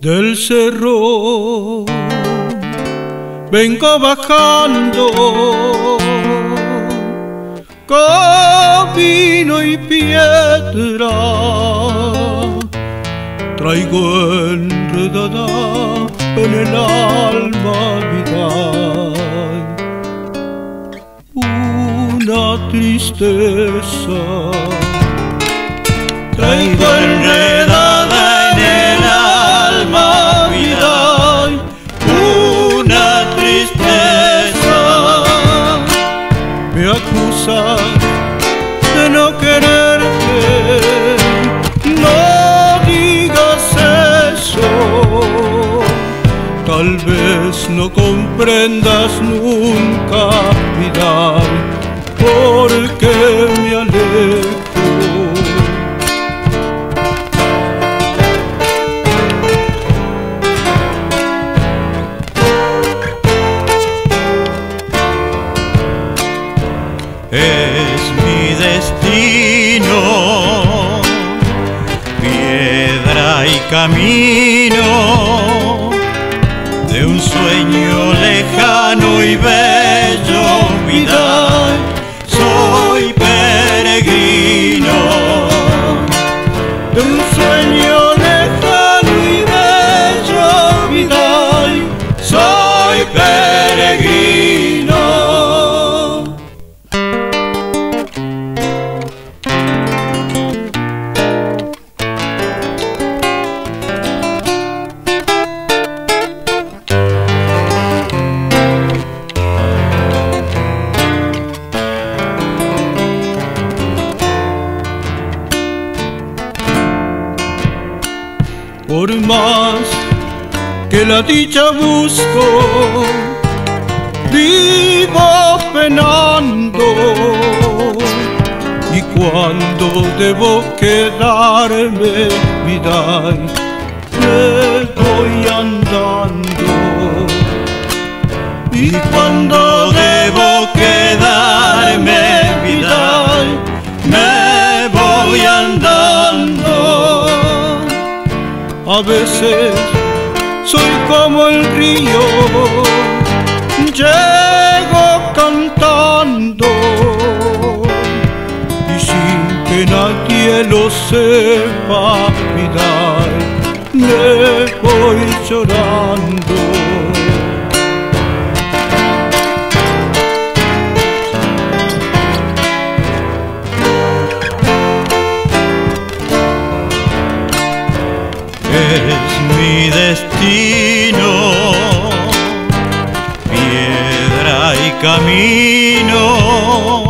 del cerro vengo bajando camino y piedra, traigo enredada en el alma vida una tristeza, traigo enredada en el alma vida una tristeza. Me acusan de no quererte, no digas eso, tal vez no comprendas nunca vida, porque me alejo. Es mi destino, piedra y camino de un sueño lejano y bello, vida, soy peregrino de un sueño lejano y bello, vida, soy peregrino. Por más que la dicha busco, vivo penando, y cuando debo quedarme, vida, me voy andando, y cuando debo quedarme, vida, me voy andando. A veces soy como el río, llego cantando y sin que nadie lo sepa, vida, me voy llorando. Es mi destino, piedra y camino